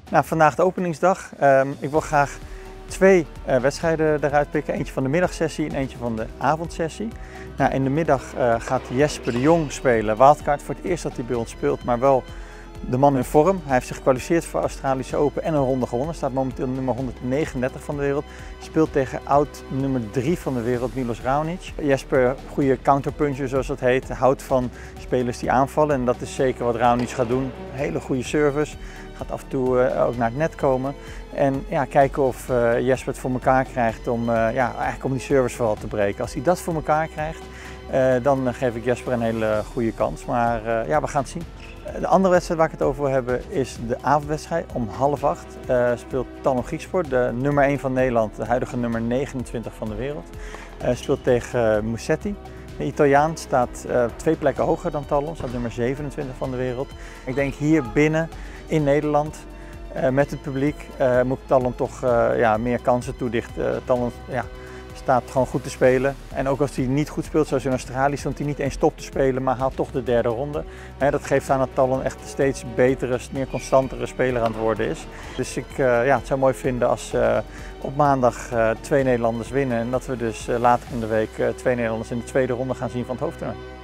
Nou, vandaag de openingsdag. Ik wil graag twee wedstrijden eruit pikken. Eentje van de middagsessie en eentje van de avondsessie. Nou, in de middag gaat Jesper de Jong spelen. Wildcard, voor het eerst dat hij bij ons speelt, maar wel de man in vorm. Hij heeft zich gekwalificeerd voor Australische Open en een ronde gewonnen. Staat momenteel nummer 139 van de wereld. Speelt tegen oud nummer 3 van de wereld, Milos Raonic. Jesper, goede counterpuncher zoals dat heet, houdt van spelers die aanvallen. En dat is zeker wat Raonic gaat doen. Hele goede service. Gaat af en toe ook naar het net komen. En ja, kijken of Jesper het voor elkaar krijgt om, eigenlijk om die service vooral te breken. Als hij dat voor elkaar krijgt, dan geef ik Jesper een hele goede kans. Maar we gaan het zien. De andere wedstrijd waar ik het over wil hebben is de avondwedstrijd. Om 7:30 speelt Talon Griekspoor, de nummer 1 van Nederland, de huidige nummer 29 van de wereld. Speelt tegen Musetti. De Italiaan staat 2 plekken hoger dan Talon, staat nummer 27 van de wereld. Ik denk hier binnen in Nederland met het publiek moet Talon toch meer kansen toedichten. Talon staat gewoon goed te spelen. En ook als hij niet goed speelt, zoals in Australië, stond hij niet eens top te spelen, maar haalt toch de derde ronde. Dat geeft aan dat Talon echt steeds betere, meer constantere speler aan het worden is. Dus het zou mooi vinden als op maandag 2 Nederlanders winnen en dat we dus later in de week 2 Nederlanders in de tweede ronde gaan zien van het hoofdtoernooi.